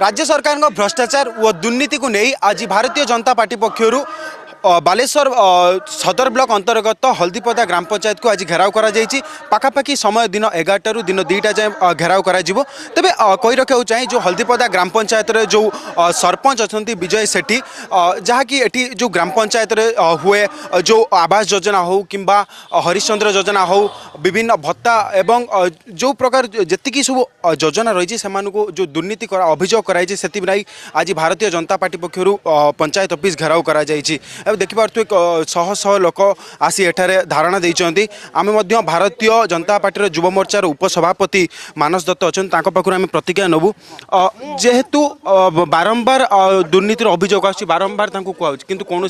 राज्य सरकार भ्रष्टाचार और दुर्नीति को नहीं आज भारतीय जनता पार्टी पक्षर बालेश्वर सदर ब्लॉक अंतर्गत हल्दीपदा ग्राम पंचायत को आज घेराव करा पाखापाखि समय दिन 11 दिन 2टा जाए घेराव करा तेबे कही रखा चाहिए जो हल्दीपदा ग्राम पंचायत रे जो सरपंच अच्छा विजय सेठी जहाँकि एटी जो ग्राम पंचायत रे हुए जो आवास योजना हो किंबा हरिश्चंद्र योजना हो विभिन्न भत्ता एवं जो प्रकार जी सब योजना रही जो दुर्नीति अभियोग कराई से आज भारतीय जनता पार्टी पक्षर पंचायत ऑफिस घेराव करा देखिपे शह शह लोक आसी एठारे धारणा देइचंती आमे मध्य भारतीय जनता पार्टी युव मोर्चार उपसभापति मानस दत्त अच्छा पाखु आम प्रतिज्ञा नबू जेहेतु बारंबार दुर्नीतिर अभियोग आछि बारंबार कहूँ किंतु कौन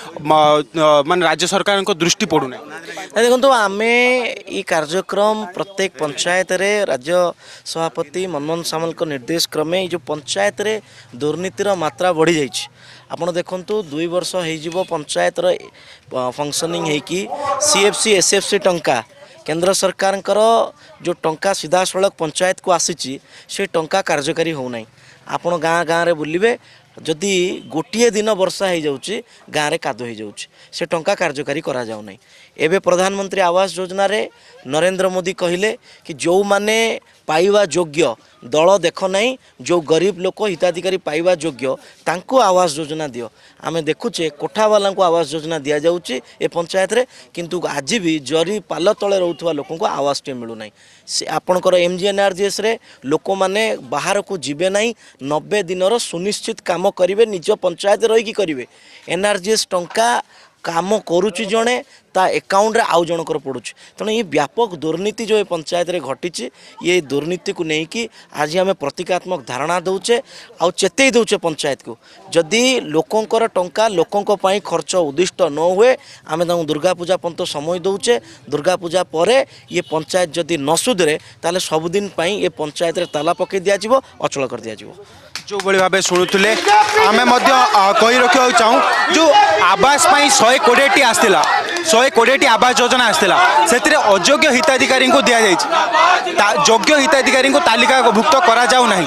मान राज्य सरकार दृष्टि पड़ूना देखो आम ये कार्यक्रम प्रत्येक पंचायत रे राज्य सभापति मनमोहन सामल निर्देश क्रमे जो पंचायत रे दुर्नीतिर मात्रा बढ़ी जाइए आपड़ देखु 2 वर्ष हो पंचायत फंक्शनिंग होगी सीएफसी एसएफसी टंका केंद्र सरकार जो टंका सीधा सड़क पंचायत को आसी से टंका कार्यकारी होना आपण गाँ गाँव में बुलवे जदि गोटे दिन वर्षा हो जाऊँगी गाँव में कादो हो जाऊँगी से टंका कार्यकारी करा जाऊ नहीं एवं प्रधानमंत्री आवास योजना रे नरेंद्र मोदी कहले कि जो माने पाइबा योग्य दल देख नहीं जो गरीब लोक हिताधिकारी पाइबा योग्य तांको आवास योजना दियो आम देखुचे कोठावाला को आवास योजना दि जाऊँगी ए पंचायत रे किंतु आज भी जरी पाल तले रोथुवा लोक को आवास टे मिलू नहीं से आपणकर एमजीएनआरजीएस रे लोक माने बाहर को जीवे नहीं 90 दिन सुनिश्चित काम करेंगे निज पंचायत रही करेंगे एनआरजीएस टंका काम करुच्ची जड़े ता एकाउंट रे आउ जनकर पड़ुची तेणु ये व्यापक दुर्नीति जो ये पंचायत रे घटी ये दुर्नीति को लेकिन आज आम प्रतीकात्मक धारणा दौचे आउ चेतई दौचे पंचायत को जदि लोकंकर टंका लोकों खर्च उद्दिष्ट न हुए आम दुर्गा पूजा पर्यंत समय दौचे दुर्गा पूजा पर ये पंचायत जदि न सुधरे ताले सबुदिन ये पंचायत रे ताला पकई दिज्व अचल कर दिज्व जो भाव शुणुले आम कही रखा चाहूँ जो आवास 120 आसला 120 आवास योजना आसला से अयोग्य हिताधिकारी को दि जाए योग्य हिताधिकारी को तालिकाभुक्त करा जाऊ नहीं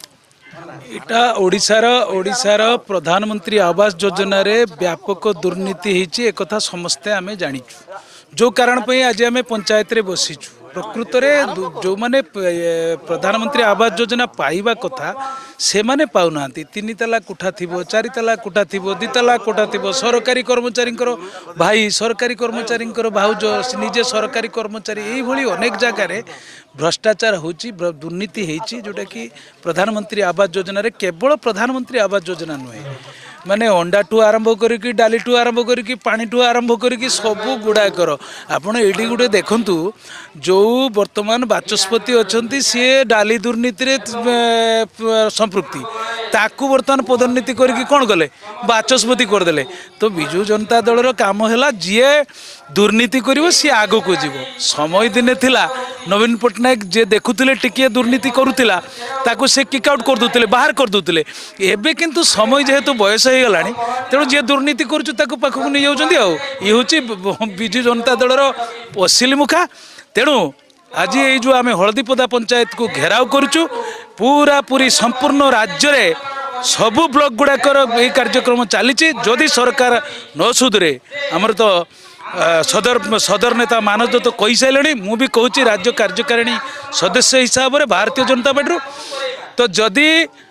इटा ओडिशार प्रधानमंत्री आवास योजना रे व्यापक दुर्नीति होती एक कथा समस्ते आम जाचु जो कारण आज आम पंचायत रे बसीचु प्रकृत में जो माने प्रधानमंत्री आवास योजना पाइबा कथा से माने पाउना 3 ताला कोठा थी 4 ताला कोठा थी 2 ताला कोठा थी सरकारी कर्मचारी भाई सरकारी कर्मचारी भाउज निजे सरकारी कर्मचारी यही अनेक जगार भ्रष्टाचार होची दुर्नीति होती जोटा कि प्रधानमंत्री आवास योजना रे केवल प्रधानमंत्री आवास योजना नुहे माने अंडा ठू आरंभ करी डाली ठू आरंभ करी पानी ठू आरंभ करी सबू गुड़ाकर आपड़ ये गोटे देखु जो वर्तमान बाचस्पति अच्छा सी डाली दुर्नीति रे संपृक्ति ताकू बर्तमान पदोन्नति करके कौन कले बाचस्पति करदे तो विजु जनता दल काम है जी दुर्नीति कर सी आग को जीव समय दिने थिला नवीन पट्टनायक जे देखुले टिके दुर्नीति करुला ताकू से किक आउट करदे बाहर करदे एबे किंतु समय जेहेतु बयस हो गला तेणु जी दुर्नीति करखक नहीं जाऊँच ये हूँ विजु जनता दल असिली मुखा तेणु आज ये जो आम हलदीपदा पंचायत को घेराव करुचु पूरा पूरी संपूर्ण राज्य रे सबू ब्लॉक गुड़ाकर ये कार्यक्रम चली जदि सरकार न सुधरे आमर तो सदर नेता मानस दत्त तो कही सारे मु भी कहूँ राज्य कार्यकारिणी सदस्य हिसाब से भारतीय जनता पार्टी तो जदि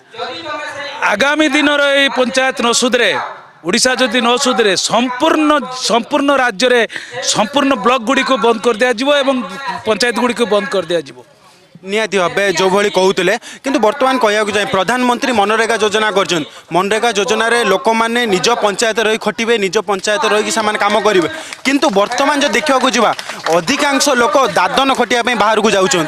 आगामी दिन पंचायत न सुधरे ओडिशा जदि न सुधरे संपूर्ण राज्य रे संपूर्ण ब्लॉक गुड़ी को बंद कर दिया एवं पंचायत गुड़ी को बंद कर दिया निहाती भाव जो भाई कहते किंतु वर्तमान कहूँ चाहिए प्रधानमंत्री मनरेगा योजना कर मनरेगा योजना रे लोक मैंने निज पंचायत रही खटिबे निज पंचायत रही से काम करेंगे किंतु वर्तमान जो देखा जावा अधिकांश लोक दादन खटिया बाहर को जाऊँ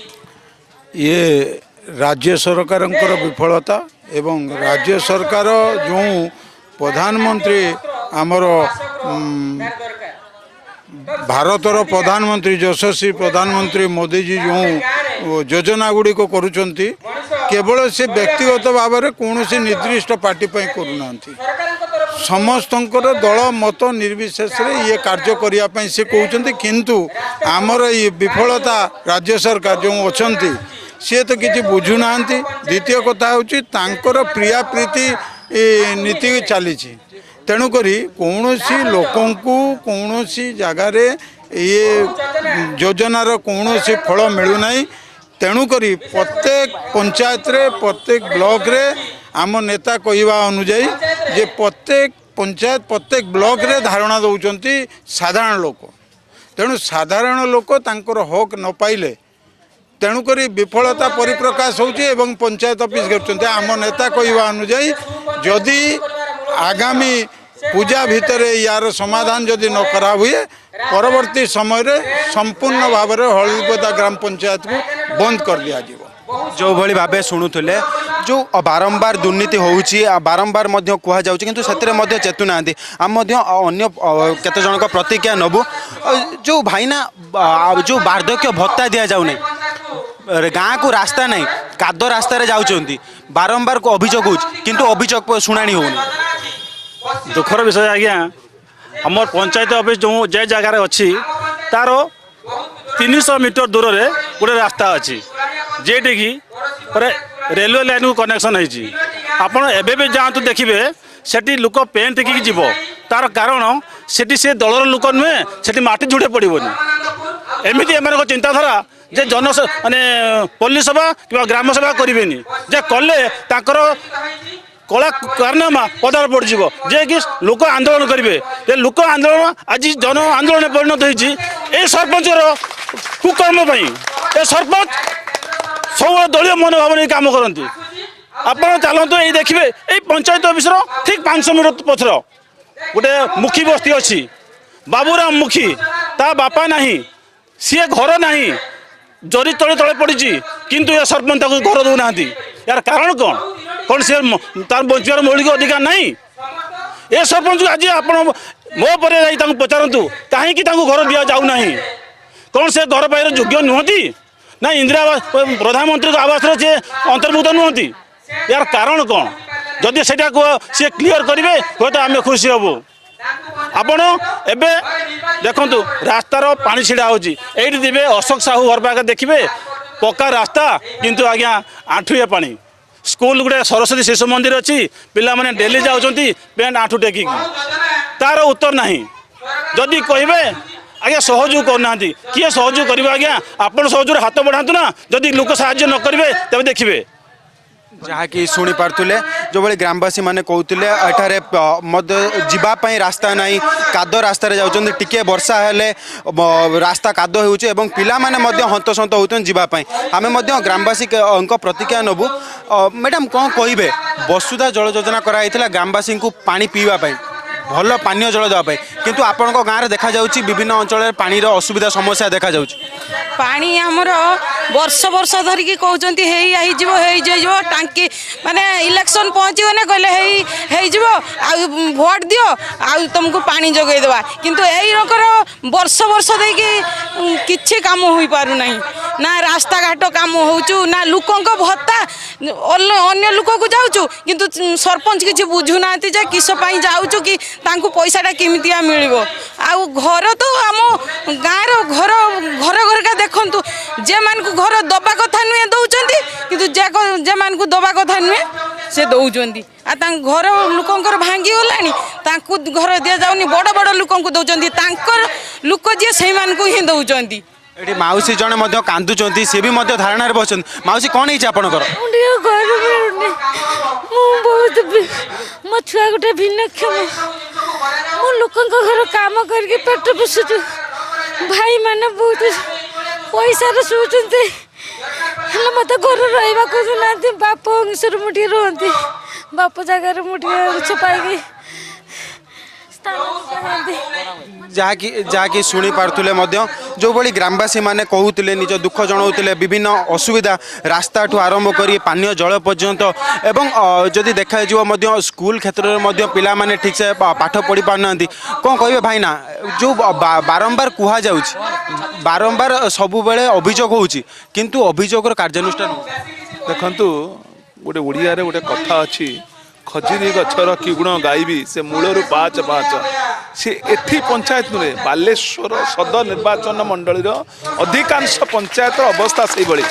ये राज्य सरकार विफलता एवं राज्य सरकार जो प्रधानमंत्री आमर भारतर प्रधानमंत्री यशस्वी प्रधानमंत्री मोदी जी जो योजना गुड़ी को करुँच केवल से व्यक्तिगत भाव में कौन सी निर्दिष्ट पार्टी करूना समस्त दल मत निर्विशेष ये कार्य करने से कहते किंतु आमर ये विफलता राज्य सरकार जो अच्छा सी तो किसी बुझुना। द्वितीय कथा हूँ प्रिया प्रीति नीति चली तेणुक कौन लोक कौन जगार ये योजनार कौन फल मिलूना। तेणुक प्रत्येक पंचायत रे प्रत्येक ब्लॉक रे आम नेता कहवा अनुजाई जे प्रत्येक पंचायत प्रत्येक ब्लॉक रे धारणा दौरान साधारण लोक। तेणु साधारण लोक तांकर हक न पाइले तेणुक विफलता परिप्रकाश होची एवं पंचायत ऑफिस कर आम नेता कहवा अनुजाई जदि आगामी पूजा भितर यार समाधान जदि न करा हुए परवर्ती समय रे संपूर्ण भाव में हलदीपदा ग्राम पंचायत को बंद कर दिया जीवो। जो भली भाबे शुणुले जो बारंबार दुर्नीति होउची बारंबार मध्य कुहा जाउची किंतु सेतरे मध्य चेतु नांदी हम मध्य अन्य केते जनक प्रतिक्रिया नबु जो भाईना जो वार्धक्य भत्ता दिया जाउ नै गाँ को रास्ता नहीं कादो रास्ता रे जाउचंती बारंबार को अभियोग होउची किंतु अभियोग सुनानी होउनी। दुखर विषय आज्ञा हमर पंचायत ऑफिस जो जे जगार अच्छी तार 300 मीटर दूर रे गोटे रास्ता अच्छी जेटी की रेलवे लाइन को कनेक्शन होती आपड़ एबे भी जातु देखिए सेठी लोक पेन टेकिकी जीव तार कारण सेठी से दलर लोक नुहे सेठी माटी झुड़े पड़ोनी एमती एम चिंताधारा जे जन माने पल्ली सभा कि ग्राम सभा करें जे कले ताकर कला कारनामा पदार पड़ जे कि लोक आंदोलन करेंगे जे लोक आंदोलन आज जन आंदोलन परिणत होती सरपंच कुकर्म ए सरपंच सब दलीय मनोभाव नहीं काम करती आप चलते ये देखिए ये पंचायत ऑफिस ठीक 500 मीटर पथर गोटे मुखी बस्ती अच्छी बाबूराम मुखी ता बापा नहीं सी घर नहीं जरी तले तले पड़ी किंतु ये सरपंच घर दौना यार कारण कौन सी तार बचार मौलिक अधिकार नहीं ये सरपंच आज आप मो पर पचारतु कहीं घर दि जाऊना कौन से घर पाई योग्य नुहति ना इंदिरा आवास प्रधानमंत्री आवास रे अंतर्भुक्त नुहति यार कारण कौन जदि से सी क्लीयर करेंगे हूँ तो आम खुशी हबू। आपण एबे देखंतु रास्तार पानी छिड़ा होची एठी दिबे अशोक साहू घर पाके देखिबे पक्का रास्ता किंतु आज्ञा आंठुए पानी स्कूल गुटे सरस्वती शिशु मंदिर अच्छी पिला माने डेली जाउचंती पेंट आंठू टेकी तार उत्तर नहीं जदि कहबे आज्ञा सहयोग करना किए सहयोग करेंगे आज्ञा आपन सहयोग हाथ बढ़ातु ना जदि लोक साहाय्य न करेंगे तबे देखिए जहाँकि शुणी पार्थे जो भाई ग्रामवासी मैंने कहते एठारे जीवाई रास्ता नहीं कादो रास्ता जाऊँ टिके वर्षा हेले रास्ता कादो हो पिला माने हंतसंत होते जीवाई आम ग्रामवासी प्रतिक्रिया नबू। मैडम कौन कहे वसुधा जल योजना कराई ग्रामवासी को पानी पीवाई भल पानीय जल देवाई किंतु आपण गाँव देखा जाउछि विभिन्न अंचल पानीर असुविधा समस्या देखा जाउछि पानी आमर वर्ष वर्ष धरिकी कहते टांकी माने इलेक्शन पहुँचने कहले भोट दियो तुमको पानी जगै देवा किंतु यही रकर वर्ष वर्ष देखी किछि काम हो पारु नहीं ना रास्ता घाट काम होचु ना लोकों भत्ता अन्य लोक को जाऊँ किंतु सरपंच किसी बुझुना किस जाऊँ कि तांको पैसाटा केमितिया मिलिबो आउ घर तो आम गाँव घर घर घर का देखंतु जे मान को घर दबा कथा नुहे दौरान किंतु जे मान को दबा कथा नुहे से दौरान आ घर लोकंकर भांगी गलानी तांको घर दिया जाउनी बड़ बड़ लोकं को दौरान तांकर लोक जे से मान को ही दौरान एठी माउसी जने मध्य कांदुचंती से भी मध्य धारणा रे बसन माउसी कोन हिच आपनकर बहुत मो छुआ गोटे भिन्नक्षम मो लोकंक घर काम करके पेट पोषुछु भाई माने बहुत पैसा शुचुंते मत घर रहा कहते बाप अंशर मुठे रुहति बाप जगार मुठे छपाई जहाँकि शुणी पार्थुले जो भाई ग्रामवासी माने कहते निज दुख जनाऊले विभिन्न असुविधा रास्ता ठू आरंभ कर पानीय जल पर्यंत एवं जदि देखा स्कूल क्षेत्र में पिला माने ठीक से पाठ पढ़ी पारना कौन कहे भाई ना जो बारंबार कह बारंबार सब बेले अभियोग होची किंतु अभियोगर कार्यानुष्ठान देखंतु गोटे ओडिया रे गोटे कथा अच्छी खजुरी गछर कि गुण गायबी से मूलर पाँच पाँच सी एठी पंचायत नुहे बालेश्वर सदर निर्वाचन मंडल अधिकांश पंचायत अवस्था से भाई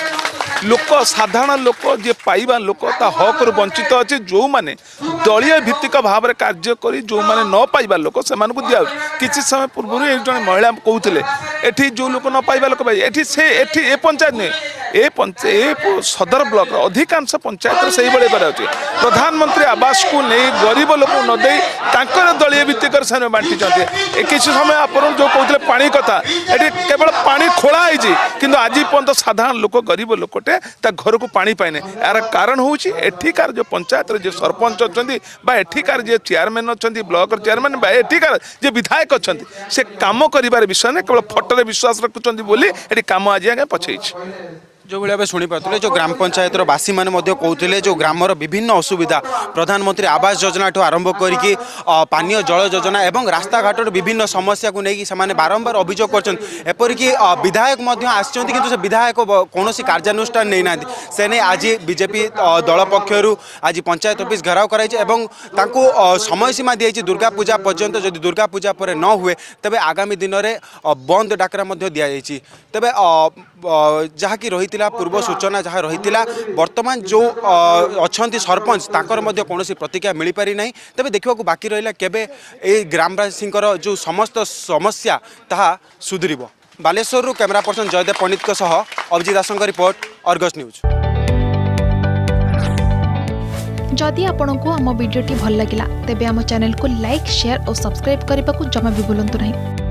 लोक साधारण लोक जे पाइबा लोक ता हक वंचित अच्छे जो माने दलीय भित्तिक भाव में कार्य करी जो माने न पाइबा लोक से दिया किसी समय पूर्व एक जन महिला कहते एठी जो लोक न पाइबा लोक पाई एठी से एठी ए पंचायत नहीं ए सदर ब्लॉक अधिकांश पंचायत से अच्छे प्रधानमंत्री आवास को नहीं गरीब लोक न दे दलीय भित्तिक से बांटी किसी समय आप जो कहते पानी कथा ये केवल पानी खोला कि आज पर्यटन साधारण लोक गरीब लोकटे घर को पानी पाइने यार कारण हूँ एठिकार जो पंचायत जो सरपंच अच्छा एठिकार जो चेयरमैन अच्छा ब्लॉक चेयरमैन एठिकार जो विधायक अच्छा से काम कर विषय में केवल फटोरे विश्वास रखुंट बोली ये कम आज आगे पछे जो भाई शुणी पारे जो ग्राम पंचायत बासी मैंने कहते जो ग्रामर विभिन्न असुविधा प्रधानमंत्री आवास योजना ठूँ आरंभ करके पानीय जल योजना एवं रास्ता घाट विभिन्न समस्या को लेकिन बारंबार अभियोग करपरिक विधायक आसि से विधायक कौन कार्यानुष्ठान नहीं ना से नहीं आज बीजेपी दल पक्षर आज पंचायत ऑफिस घेराव कर समय सीमा दी दुर्गा पूजा पर्यंत जदि दुर्गा पूजा पर न हुए तेज आगामी दिन में बंद डाकरा दि जाइए तेज जहाँकि रही पूर्व सूचना जहाँ रही वर्तमान जो अच्छा सरपंच ताकर कौन प्रतिक्रिया मिल पारि ना तेज देखा बाकी रहा केबे ए ग्रामवासी जो समस्त समस्या ताहा सुधरिब। Baleswar camera person Jaydev Pandit Abhijit Das report Argus news. जदि आपंक आम भिडी भल लगा तेब आम चैनल को लाइक शेयर और सब्सक्राइब करने को जमा भी भूलु नहीं।